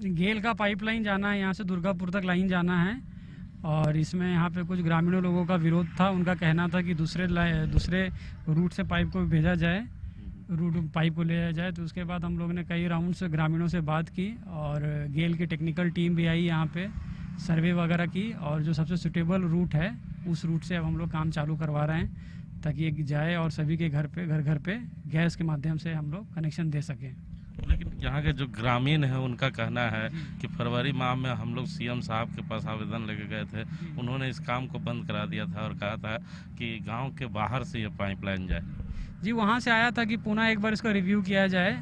गेल का पाइपलाइन जाना है, यहाँ से दुर्गापुर तक लाइन जाना है। और इसमें यहाँ पे कुछ ग्रामीणों लोगों का विरोध था। उनका कहना था कि दूसरे रूट से पाइप को भेजा जाए, रूट पाइप को ले जाया जाए। तो उसके बाद हम लोग ने कई राउंड से ग्रामीणों से बात की और गेल की टेक्निकल टीम भी आई यहाँ पे, सर्वे वगैरह की, और जो सबसे सूटेबल रूट है उस रूट से अब हम लोग काम चालू करवा रहे हैं ताकि ये जाए और सभी के घर पे गैस के माध्यम से हम लोग कनेक्शन दे सकें। लेकिन यहाँ के जो ग्रामीण है उनका कहना है कि फरवरी माह में हम लोग सीएम साहब के पास आवेदन लेके गए थे, उन्होंने इस काम को बंद करा दिया था और कहा था कि गांव के बाहर से ये पाइपलाइन जाए। जी, वहाँ से आया था कि पुनः एक बार इसका रिव्यू किया जाए,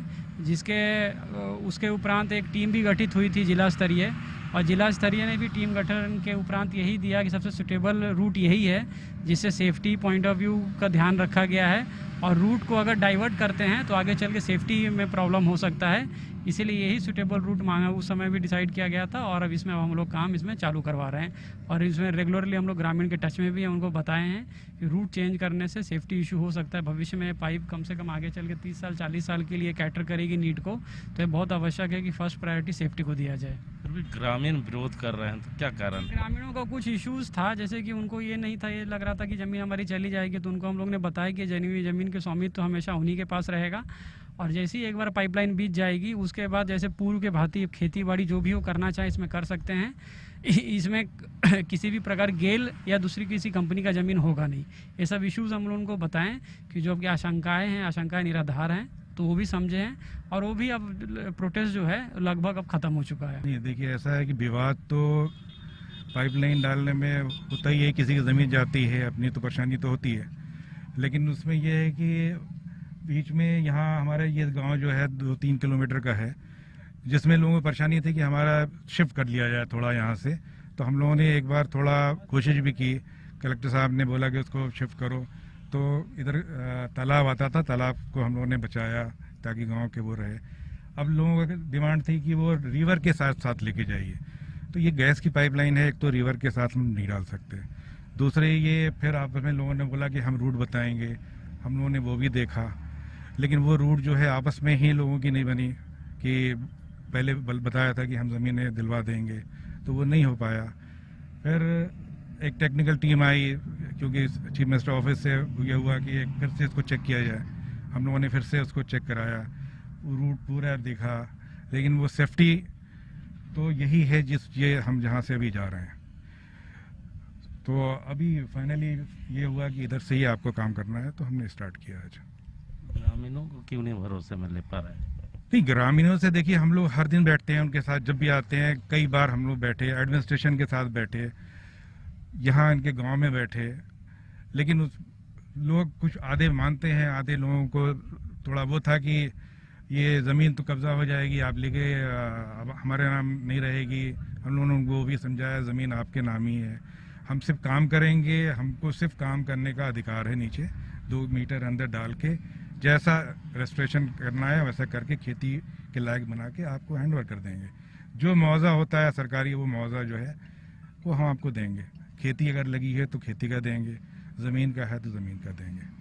उसके उपरांत एक टीम भी गठित हुई थी जिला स्तरीय, और जिला स्तरीय ने भी टीम गठन के उपरांत यही दिया कि सबसे सुटेबल रूट यही है जिससे सेफ्टी पॉइंट ऑफ व्यू का ध्यान रखा गया है। और रूट को अगर डाइवर्ट करते हैं तो आगे चल के सेफ्टी में प्रॉब्लम हो सकता है, इसीलिए यही सुटेबल रूट मांगा, उस समय भी डिसाइड किया गया था। और अब इसमें हम लोग काम इसमें चालू करवा रहे हैं और इसमें रेगुलरली हम लोग ग्रामीण के टच में भी हैं, उनको बताए हैं कि रूट चेंज करने से सेफ्टी इशू हो सकता है। भविष्य में पाइप कम से कम आगे चल के 30 साल 40 साल के लिए कैटर करेगी नीड को, तो ये बहुत आवश्यक है कि फर्स्ट प्रायोरिटी सेफ्टी को दिया जाए। फिर भी ग्रामीण विरोध कर रहे हैं, तो क्या कारण? ग्रामीणों का कुछ इश्यूज था, जैसे कि उनको ये नहीं था, ये लग रहा था कि ज़मीन हमारी चली जाएगी, तो उनको हम लोग ने बताया कि ज़मीन के स्वामित्व तो हमेशा उन्हीं के पास रहेगा। और जैसे ही एक बार पाइपलाइन बीत जाएगी उसके बाद जैसे पूर्व के भांति खेती बाड़ी जो भी हो करना चाहे इसमें कर सकते हैं। इसमें किसी भी प्रकार गेल या दूसरी किसी कंपनी का ज़मीन होगा नहीं। ये सब इश्यूज़ हम लोग उनको बताएं कि जो आपकी आशंकाएँ निराधार हैं, तो वो भी समझे हैं और वो भी अब प्रोटेस्ट जो है लगभग अब ख़त्म हो चुका है। नहीं, देखिए ऐसा है कि विवाद तो पाइपलाइन डालने में होता ही है, किसी की ज़मीन जाती है, अपनी तो परेशानी तो होती है, लेकिन उसमें यह है कि बीच में यहाँ हमारा ये गांव जो है 2-3 किलोमीटर का है, जिसमें लोगों को परेशानी थी कि हमारा शिफ्ट कर लिया जाए थोड़ा यहाँ से। तो हम लोगों ने एक बार थोड़ा कोशिश भी की, कलेक्टर साहब ने बोला कि उसको शिफ्ट करो, तो इधर तालाब आता था, तालाब को हम लोगों ने बचाया ताकि गांव के वो रहे। अब लोगों की डिमांड थी कि वो रिवर के साथ साथ लेके जाइए, तो ये गैस की पाइपलाइन है, एक तो रिवर के साथ हम नहीं डाल सकते, दूसरे ये फिर आपस में लोगों ने बोला कि हम रूट बताएंगे, हम लोगों ने वो भी देखा, लेकिन वो रूट जो है आपस में ही लोगों की नहीं बनी कि पहले बताया था कि हम ज़मीनें दिलवा देंगे, तो वो नहीं हो पाया। फिर एक टेक्निकल टीम आई, क्योंकि चीफ मिनिस्टर ऑफिस से ये हुआ कि फिर से इसको चेक किया जाए, हम लोगों ने फिर से उसको चेक कराया, रूट पूरा देखा, लेकिन वो सेफ्टी तो यही है ये हम जहाँ से अभी जा रहे हैं। तो अभी फाइनली ये हुआ कि इधर से ही आपको काम करना है, तो हमने स्टार्ट किया आज। ग्रामीणों को क्यों नहीं भरोसे में ले पा रहे हैं? नहीं, ग्रामीणों से देखिए हम लोग हर दिन बैठते हैं उनके साथ, जब भी आते हैं कई बार हम लोग बैठे, एडमिनिस्ट्रेशन के साथ बैठे, यहाँ इनके गांव में बैठे, लेकिन लोग कुछ आधे मानते हैं, आधे लोगों को थोड़ा वो था कि ये ज़मीन तो कब्जा हो जाएगी, आप लेके अब हमारे नाम नहीं रहेगी। हम लोगों ने उनको वो भी समझाया ज़मीन आपके नाम ही है, हम सिर्फ काम करेंगे, हमको सिर्फ काम करने का अधिकार है, नीचे 2 मीटर अंदर डाल के जैसा रेस्टोरेशन करना है वैसा करके खेती के लायक बना के आपको हैंड ओवर कर देंगे। जो मुआवजा होता है सरकारी, वो मुआवजा जो है वो हम आपको देंगे। खेती अगर लगी है तो खेती का देंगे, ज़मीन का है तो ज़मीन का देंगे।